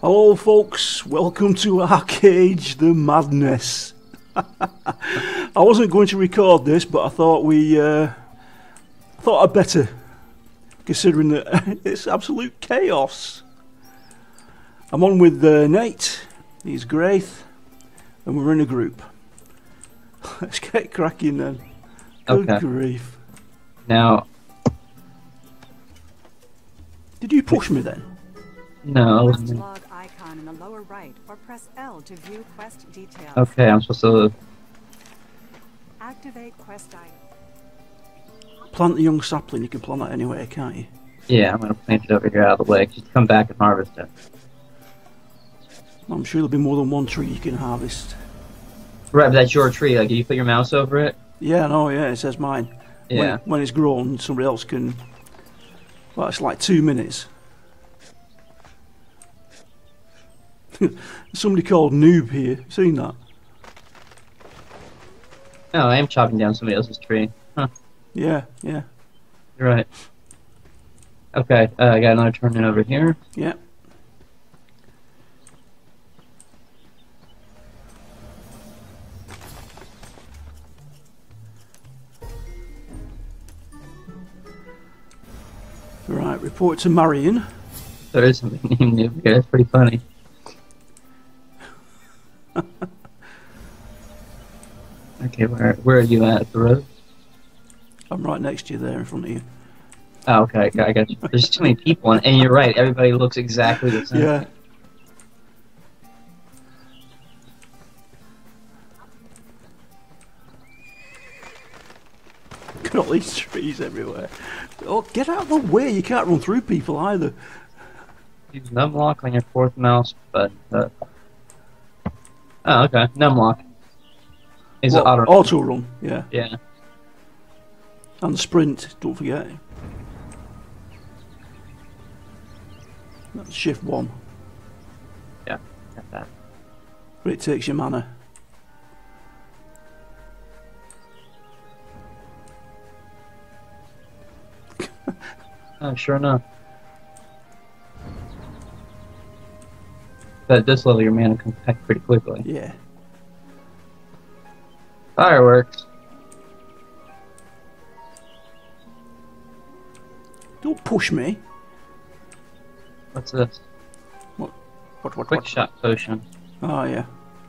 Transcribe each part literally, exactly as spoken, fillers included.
Hello folks, welcome to ArcheAge the Madness. I wasn't going to record this, but I thought we, uh, I thought I'd better, considering that it's absolute chaos. I'm on with uh, Nate, he's Graith, and we're in a group. Let's get cracking then. Good okay. grief. Now, did you push me then? no. Quest log icon in the lower right, or press L to view quest details. Okay, I'm supposed to. Activate quest item. Plant the young sapling, you can plant that anywhere, can't you? Yeah, I'm gonna plant it over here out of the way. Just come back and harvest it. I'm sure there'll be more than one tree you can harvest. Right, but that's your tree. Like, you put your mouse over it. Yeah, no, yeah, it says mine. Yeah. When, when it's grown, somebody else can. Well, it's like two minutes. Somebody called Noob here. Seen that? No, I am chopping down somebody else's tree. Huh. Yeah, yeah. You're right. Okay, uh, I got another turn in over here. Yeah. Right, report to Marion. There is something named Noob here. That's pretty funny. Okay, where where are you at? At the road? I'm right next to you there in front of you. Oh, okay, I got, I got you. There's too many people, and, and you're right. Everybody looks exactly the same. Yeah. Look at all these trees everywhere. Oh, get out of the way! You can't run through people either. Use numlock on your fourth mouse button. Uh, oh, okay. Numlock. Is it Well, auto? auto run, yeah. Yeah. And sprint, don't forget. That's shift one. Yeah. Got that. But it takes your mana. Oh, sure enough. But at this level, your mana comes back pretty quickly. Yeah. Fireworks. Don't push me. What's this? What? What? What? Quick what? shot potion. Oh yeah.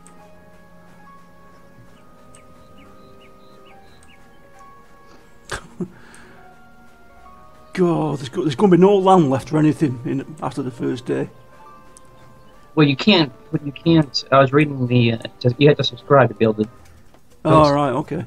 God, there's, go there's going to be no land left for anything in, after the first day. Well, you can't. You can't. I was reading the. Uh, just, you had to subscribe to be able to. Oh, post. right, okay.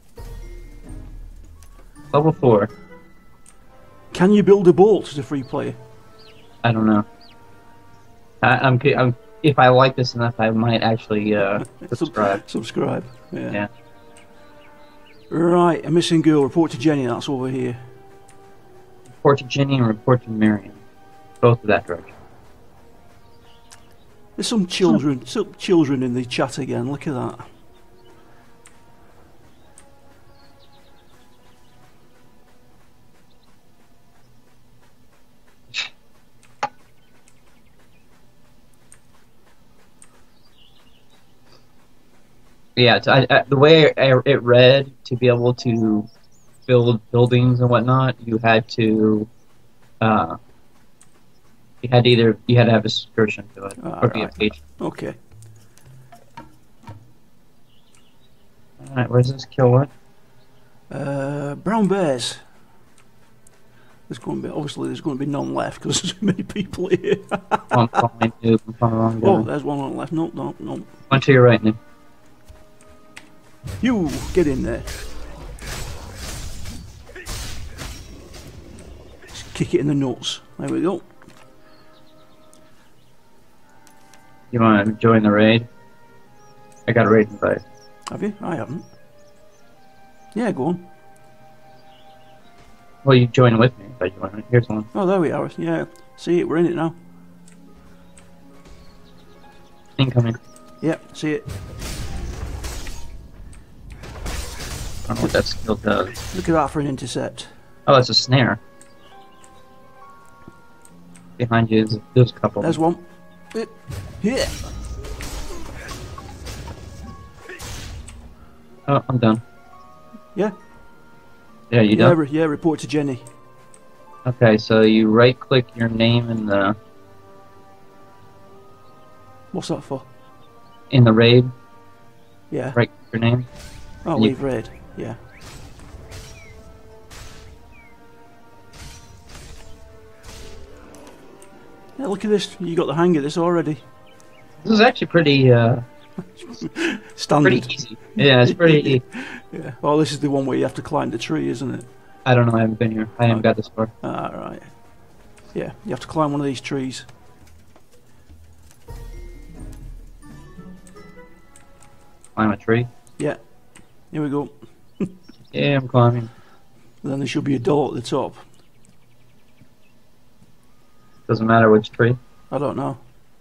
Level four. Can you build a boat as a free player? I don't know. I, I'm, I'm. If I like this enough, I might actually uh, subscribe. Subscribe, yeah. Yeah. Right, a missing girl. Report to Jenny, that's over here. Report to Jenny and report to Marion. Both of that direction. There's some children, some children in the chat again. Look at that. Yeah, it's, I, I, the way I, it read, to be able to build buildings and whatnot, you had to, uh, you had to either you had to have a subscription to it Ah, or be a right. patron. Okay. All right, where's this kill what? Uh, brown bears. There's going to be obviously there's going to be none left because there's so many people here. Oh, I'm following Noob. I'm following the wrong guy. Oh, there's one on the left. No, no, no. One to your right, Noob. You get in there. Just kick it in the nuts. There we go. You want to join the raid? I got a raid invite. Have you? I haven't. Yeah, go on. Well, you join with me if I join it. Here's one. Oh, there we are. Yeah. See it. We're in it now. Incoming. Yep. See it. I don't know what that skill does. Look at that for an intercept. Oh, that's a snare. Behind you, there's, there's a couple. There's one. Uh, yeah. Oh, I'm done. Yeah. Yeah, you Yeah. done? Re yeah. Report to Jenny. Okay, so you right-click your name in the What's that for? in the raid. Yeah. Right, your name. Oh, And you- leave raid. Yeah. Yeah. Look at this. You got the hang of this already. This is actually pretty, uh, Standard. pretty easy. Yeah, it's pretty. Yeah. Well, this is the one where you have to climb the tree, isn't it? I don't know. I haven't been here. I haven't got this far. Ah, right. Yeah. You have to climb one of these trees. Climb a tree. Yeah. Here we go. Yeah, I'm climbing. Then there should be a door at the top. Doesn't matter which tree. I don't know.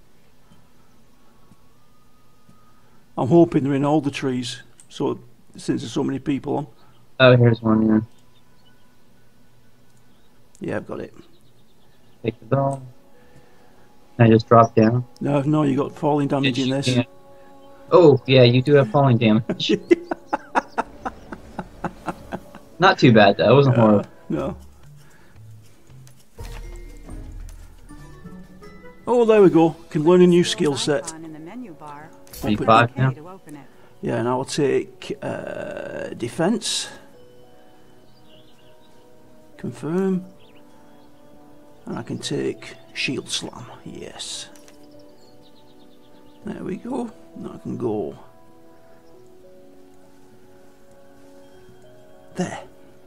I'm hoping they're in all the trees, so since there's so many people on. Oh, here's one. Yeah. Yeah, I've got it. Take the doll. I just drop down. No, no, you got falling damage in this. Yeah. Oh, yeah, you do have falling damage. Not too bad though. It wasn't Uh, horrible. no. Oh, there we go. Can learn a new skill set. Icon in the menu bar. Are you Open- five Okay now? to open it. Yeah, and I'll take uh, defense. Confirm. And I can take shield slam. Yes. There we go. Now I can go there.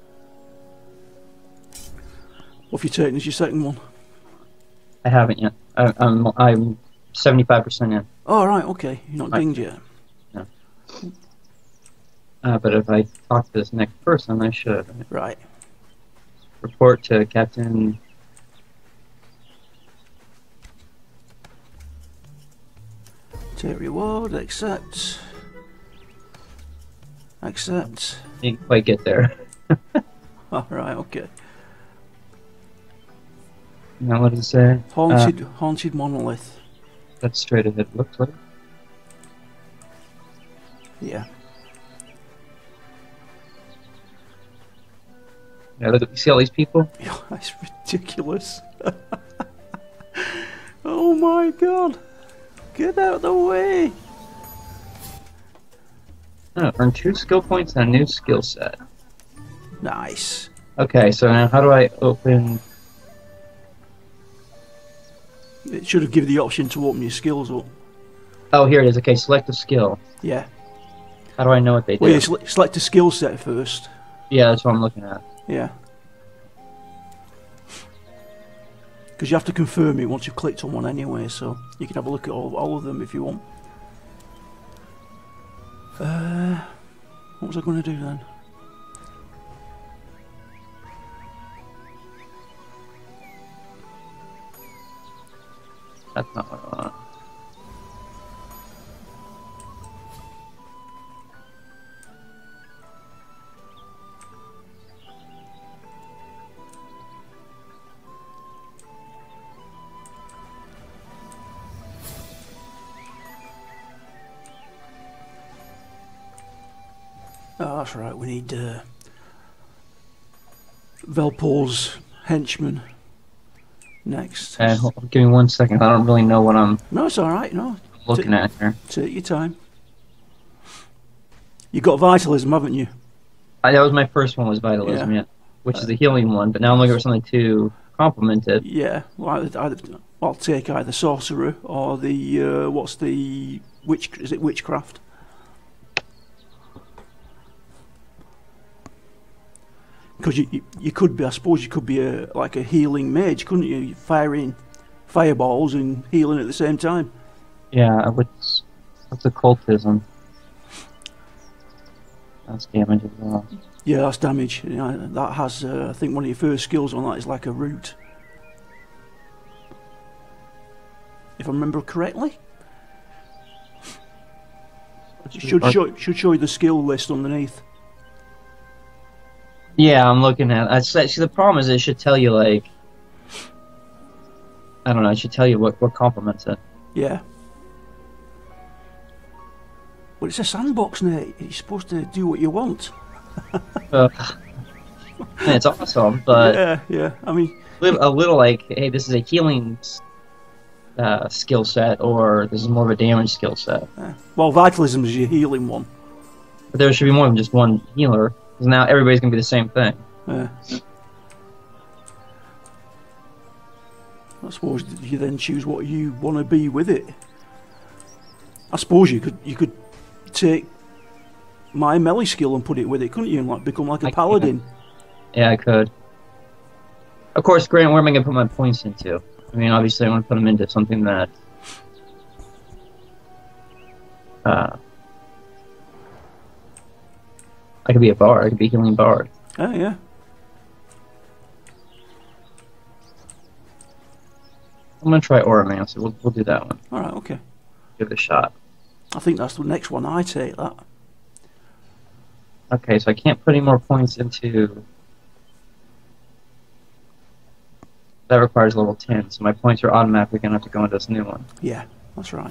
What have you taken as your second one? I haven't yet. I, I'm I'm seventy-five percent in. Oh, right, okay. You're not Right. dinged yet. Uh, but if I talk to this next person, I should Right. report to Captain. Take reward, accept. Accept. Didn't quite get there. Oh, right, okay. Now what does it say? Haunted, haunted monolith. That's straight ahead. Looks like. Yeah. Yeah, look. You see all these people? That's ridiculous. Oh my god. Get out of the way. Oh, earn two skill points and a new skill set. Nice. Okay, so now how do I open? It should have given the option to open your skills up. Oh, here it is. Okay, select a skill. Yeah. How do I know what they do? Well, yeah, sele- select a skill set first. Yeah, that's what I'm looking at. Yeah. Because you have to confirm it once you've clicked on one anyway, so you can have a look at all, all of them if you want. Uh, what was I going to do then? That's not what I want. Oh, that's right, we need uh, Velpor's henchman next. Okay, hold on, give me one second. I don't really know what I'm No, it's alright, no. looking Ta- at here. Take your time. You got vitalism, haven't you? I, that was my first one, was vitalism, Yeah. yeah, which is the healing one. But now I'm looking for something to complement it. Yeah, well, either, either, I'll take either sorcerer or the, uh, what's the, witch, is it witchcraft? Because you, you, you could be, I suppose you could be a, like a healing mage, couldn't you? You're firing fireballs and healing at the same time. Yeah, what's what's occultism? That's damage as well. Yeah, that's damage. You know, that has, uh, I think one of your first skills on that is like a root. If I remember correctly. It should show, should show you the skill list underneath. Yeah, I'm looking at. I see. The problem is, it should tell you like. I don't know. It should tell you what what complements it. Yeah. But it's a sandbox, Nate. You're supposed to do what you want. Uh, it's awesome, but yeah, yeah. I mean, a little like, hey, this is a healing uh, skill set, or this is more of a damage skill set. yeah. Well, vitalism is your healing one. But there should be more than just one healer, because now everybody's gonna be the same thing. Yeah. I suppose you then choose what you want to be with it. I suppose you could you could take my melee skill and put it with it, couldn't you? And like become like a I paladin. Can. Yeah, I could. Of course, Grant, where am I gonna put my points into? I mean, obviously, I want to put them into something that. Uh, I could be a bard. I could be a healing bard. Oh yeah. I'm gonna try Auramancer. We'll we'll do that one. All right. Okay. Give it a shot. I think that's the next one. I take that. Okay, so I can't put any more points into. That requires level ten, so my points are automatically gonna have to go into this new one. Yeah, that's right.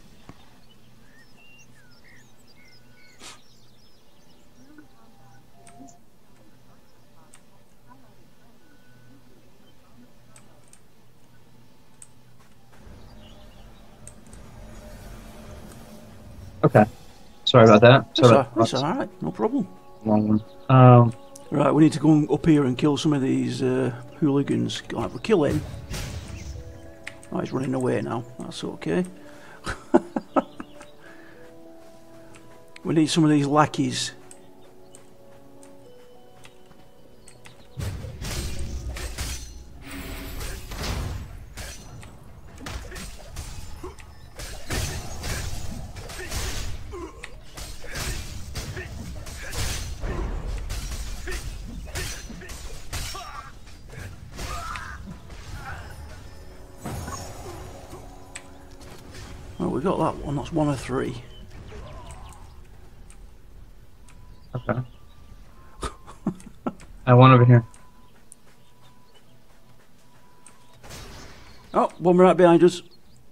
Okay. Sorry about that. That's, Sorry all, about that's all right. No problem. Long one. Um, Right, we need to go up here and kill some of these uh, hooligans. Right, we'll kill him. Oh, he's running away now. That's okay. We need some of these lackeys. Well, we got that one. That's one of three. okay. I one over here. Oh, one right behind us.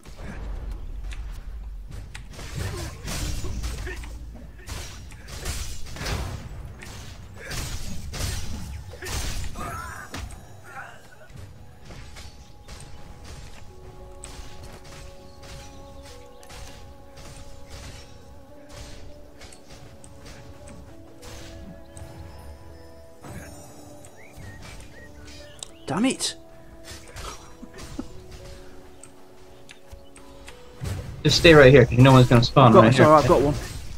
Damn it! Just stay right here, because you know one's going to spawn I've got, right here. sorry, I've got one.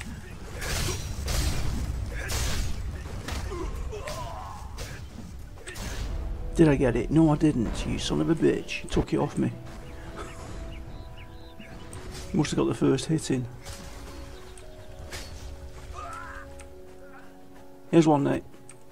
Did I get it? No, I didn't. You son of a bitch. You took it off me. Must have got the first hit in. Here's one, Nate.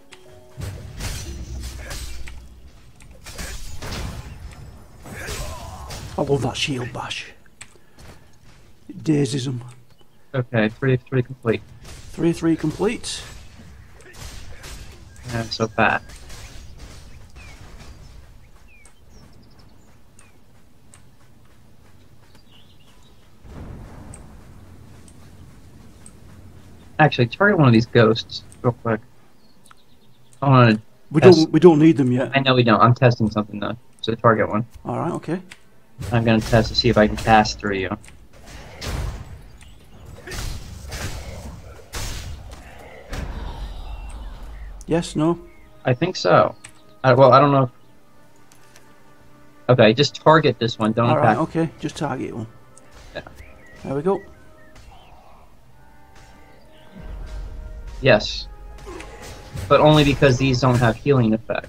I love that shield bash. It dazes them. Okay, three three complete. Three three complete. Yeah, so fat. Actually, target one of these ghosts real quick. I want to. We don't we don't need them yet. I know we don't. I'm testing something though. So target one. All right, okay. I'm gonna test to see if I can pass through you. Yes, no. I think so. I, well, I don't know. If... Okay, just target this one. Don't All right, attack. okay. Just target one. Yeah. There we go. Yes, but only because these don't have healing effects.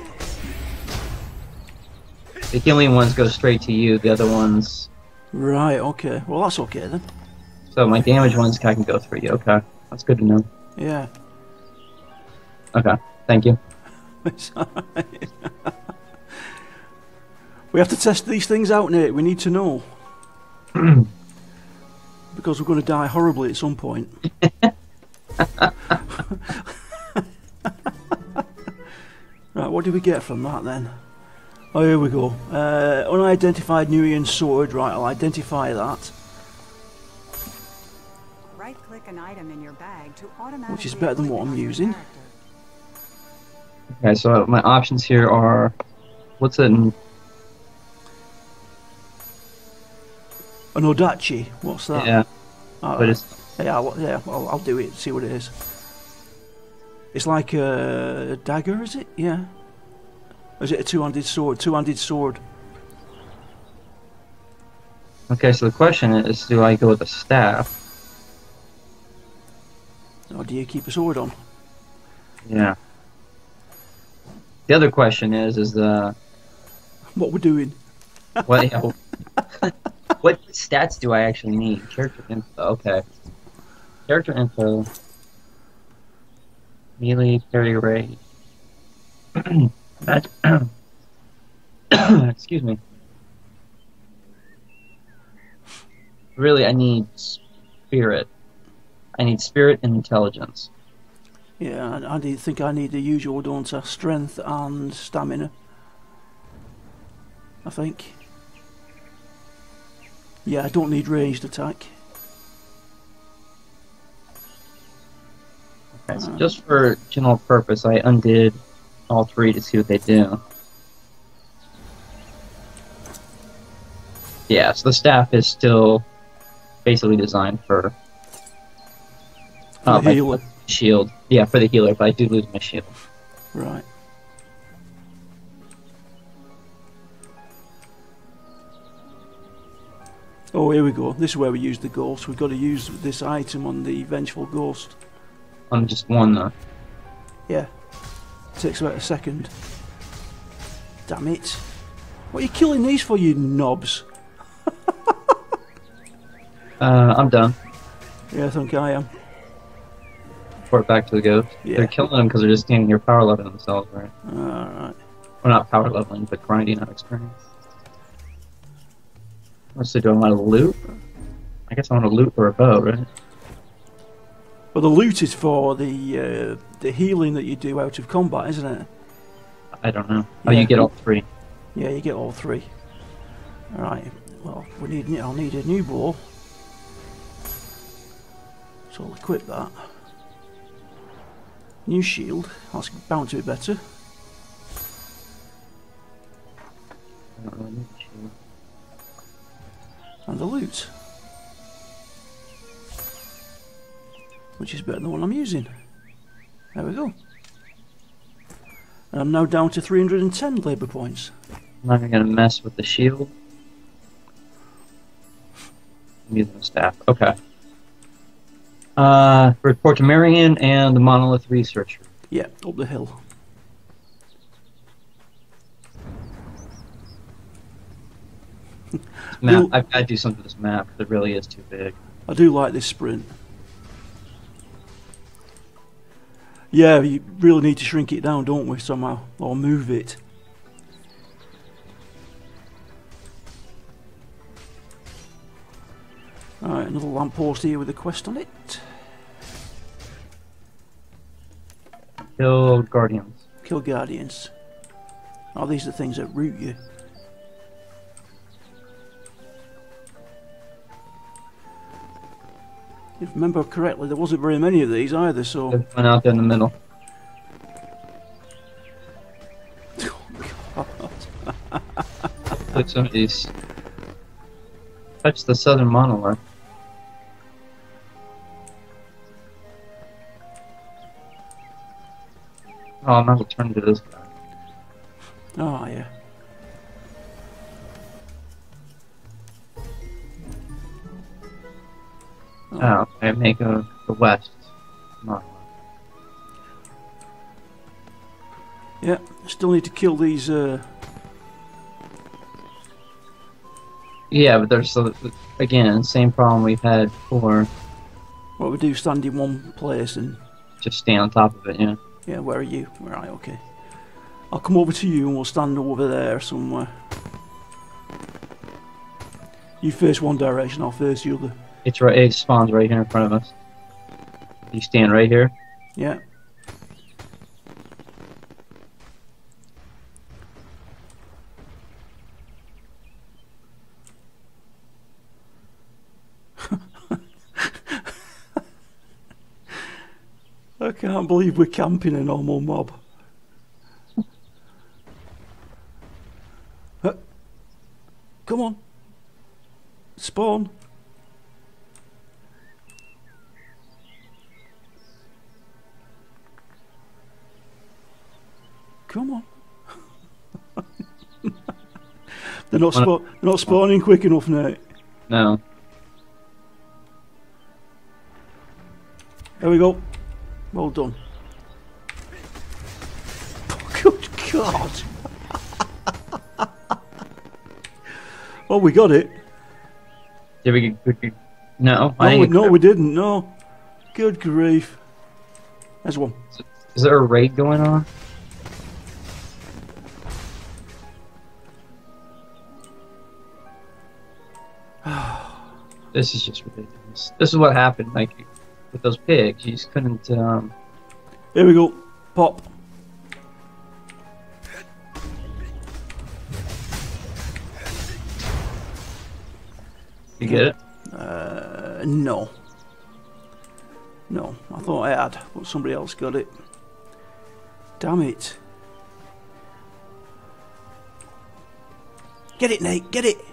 The healing ones go straight to you. The other ones. Right, okay. Well, that's okay then. So my damage ones I can go through you. Okay, that's good to know. Yeah. Okay, thank you. It's all right. We have to test these things out, Nate. We need to know. Because we're going to die horribly at some point. Right, what do we get from that then? Oh, here we go. Uh, unidentified Nuian sword. Right, I'll identify that. Right-click an item in your bag to automatically Which is better than equip what it I'm on your using. character. Okay, so my options here are, what's it in, An Odachi. What's that? yeah, All but right. it's, Yeah, I'll, yeah, I'll, I'll do it. See what it is. It's like a, a dagger, is it? Yeah. Or is it a two-handed sword? Two-handed sword. okay, so the question is, do I go with a staff? Or do you keep a sword on? Yeah. The other question is, is uh, What we're doing? what, yeah, what stats do I actually need? Character info, okay. Character info, melee, parry rate. That, excuse me. Really, I need spirit. I need spirit and intelligence. Yeah, I, I need- think I need the usual, don't I? Strength and stamina. I think. Yeah, I don't need ranged attack. Okay, so just for general purpose, I undid all three to see what they do. Yeah, so the staff is still basically designed for For uh, the my healer. shield. Yeah, for the healer, but I do lose my shield. Right. Oh, here we go. This is where we use the ghost. We've got to use this item on the Vengeful Ghost. On just one though. Yeah. Takes about a second. Damn it. What are you killing these for, you knobs? Uh, I'm done. Yeah, I think I am. Report back to the ghost. Yeah. They're killing them because they're just standing here power leveling themselves, right? Alright. Well, not power leveling, but grinding out experience. What's it do? I want to loot? I guess I want to loot for a bow, right? Well, the loot is for the uh, the healing that you do out of combat, isn't it? I don't know. Oh, Yeah. you get all three. Yeah, you get all three. Alright. Well, we need. I'll need a new bow. So I'll equip that. New shield. That's bound to be better. I don't really need a shield. And the loot. Which is better than the one I'm using. There we go. And I'm now down to three hundred ten labour points. I'm not even gonna mess with the shield. I'm using the staff. Okay. Uh, report to Marion and the monolith researcher. Yeah, up the hill. This map. You'll- I've got to do something with this map because it really is too big. I do like this sprint. Yeah, you really need to shrink it down, don't we, somehow? Or move it. Alright, another lamppost here with a quest on it. Kill guardians. Kill guardians. Oh, these are the things that root you. If I remember correctly, there wasn't very many of these either, so... There's one out there in the middle. Like some of these. Touch the southern monolith. Oh, I'm not turn to this guy. Oh, yeah. Oh, okay, make a the west monolith. Yeah, still need to kill these, uh... Yeah, but there's uh, again same problem we've had before. what we do, stand in one place and... Just stay on top of it, yeah. Yeah, where are you? Right, okay. I'll come over to you and we'll stand over there somewhere. You face one direction, I'll face the other. It's right. It spawns right here in front of us. You stand right here. Yeah. I can't believe we're camping a normal mob. Huh? Come on. Spawn. Come on. they're not spa they're not spawning quick enough, Nate. No. There we go. Well done. Good God. Well, we got it. Did we get good? No, I No, we, didn't. no, we didn't. No. Good grief. There's one. Is there a raid going on? This is just ridiculous. This is what happened, like, with those pigs. You just couldn't, um... Here we go. Pop. You get it? Uh, no. No, I thought I had, but somebody else got it. Damn it. Get it, Nate, get it!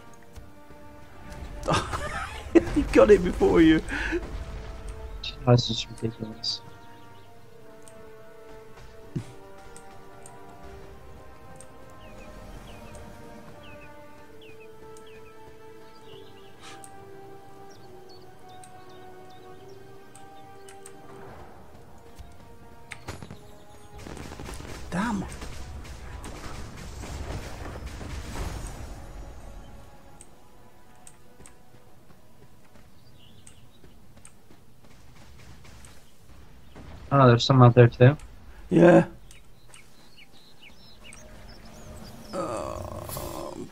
He got it before you. That's just ridiculous. Damn. Oh, there's some out there too. Yeah. Um.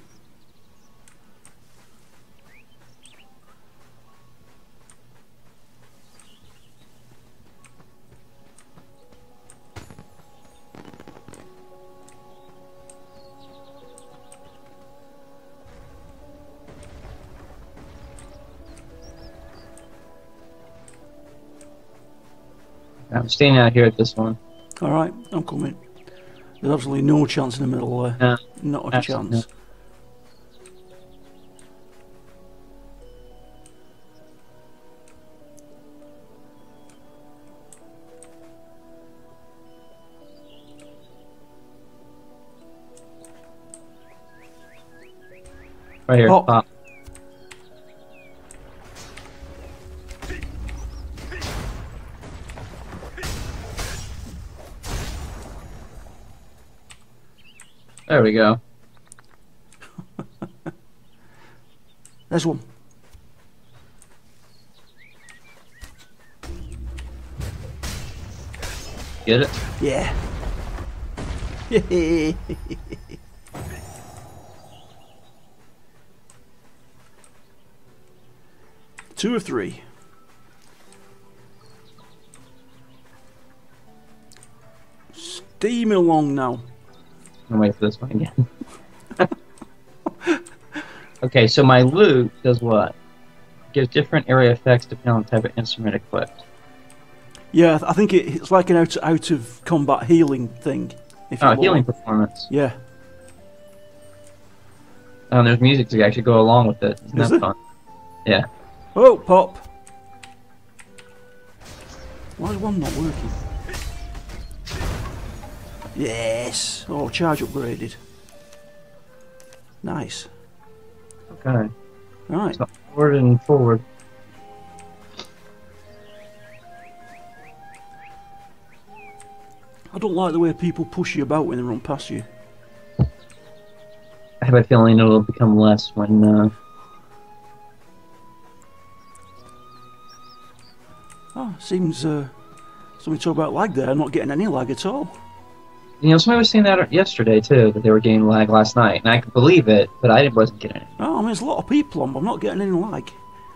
I'm staying out here at this one. All right, I'm coming. There's absolutely no chance in the middle there. No, Not a absolutely chance. Right here. Pop. Pop. There we go. There's one. Get it? Yeah. Two or three. Steaming along now. I'm wait for this one again. Okay, so my loot does what? Gives different area effects depending on the type of instrument equipped. Yeah, I think it, it's like an out out of combat healing thing. If you Oh, want. healing performance. Yeah. Oh, and there's music to actually go along with it. Isn't Is that there? fun? Yeah. Oh, pop. Why is one not working? Yes. Oh, charge upgraded. Nice. Okay. Right. So forward and forward. I don't like the way people push you about when they run past you. I have a feeling it'll become less when. Uh... Oh, seems uh, somebody talk about lag there. I'm not getting any lag at all. You know, somebody was saying that yesterday too, that they were getting lag last night, and I could believe it, but I wasn't getting it. Oh, I mean, there's a lot of people on, but I'm not getting any lag.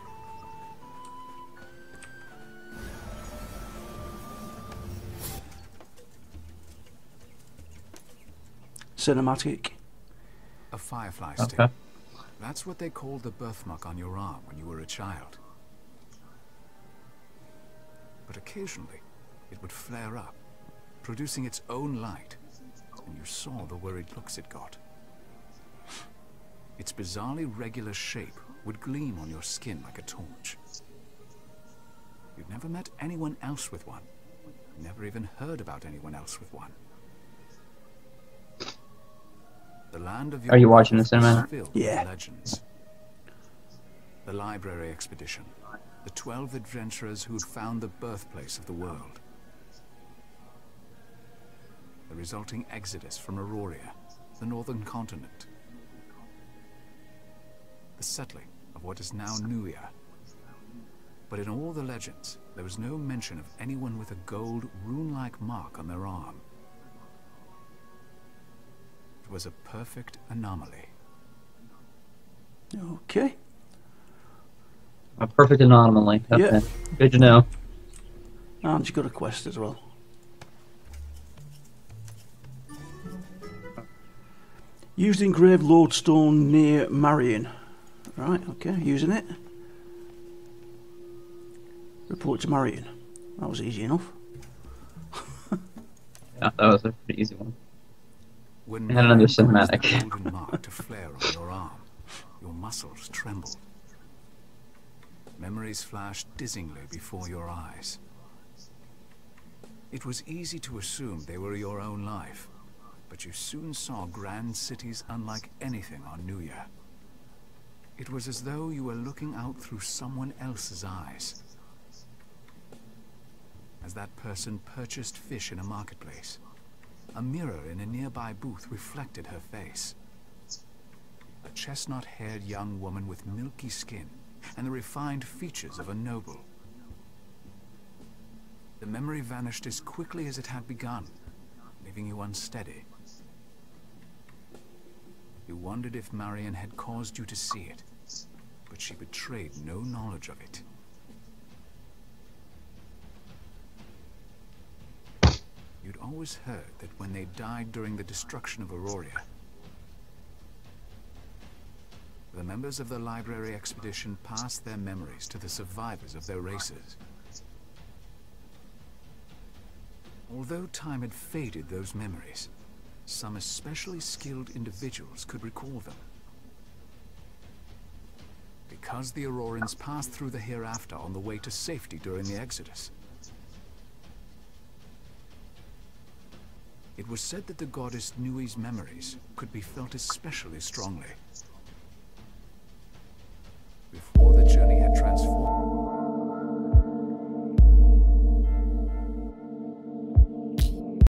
Cinematic. A firefly stick. Okay. That's what they called the birthmark on your arm when you were a child. But occasionally, it would flare up, producing its own light, and you saw the worried looks it got. Its bizarrely regular shape would gleam on your skin like a torch. You'd never met anyone else with one, never even heard about anyone else with one. The land of your Are you watching the birth was cinematic? filled Yeah. with legends. The library expedition, the twelve adventurers who had found the birthplace of the world. The resulting exodus from Auroria, the northern continent. The settling of what is now Nuia. But in all the legends, there was no mention of anyone with a gold, rune-like mark on their arm. It was a perfect anomaly. Okay. A perfect anomaly. Okay. Yeah. Good to know. And you got a quest as well. Used engraved lodestone near Marion. Right, okay, using it. Report to Marion. That was easy enough. Yeah, that was a pretty easy one. When And another Marion caused cinematic. the golden mark to flare on your arm, your muscles trembled. Memories flashed dizzyingly before your eyes. It was easy to assume they were your own life, but you soon saw grand cities unlike anything on Nuia. It was as though you were looking out through someone else's eyes. As that person purchased fish in a marketplace, a mirror in a nearby booth reflected her face. A chestnut-haired young woman with milky skin and the refined features of a noble. The memory vanished as quickly as it had begun, leaving you unsteady. You wondered if Marion had caused you to see it, but she betrayed no knowledge of it. You'd always heard that when they died during the destruction of Auroria, the members of the library expedition passed their memories to the survivors of their races. Although time had faded those memories, some especially skilled individuals could recall them. Because the Aurorans passed through the hereafter on the way to safety during the Exodus, it was said that the goddess Nui's memories could be felt especially strongly.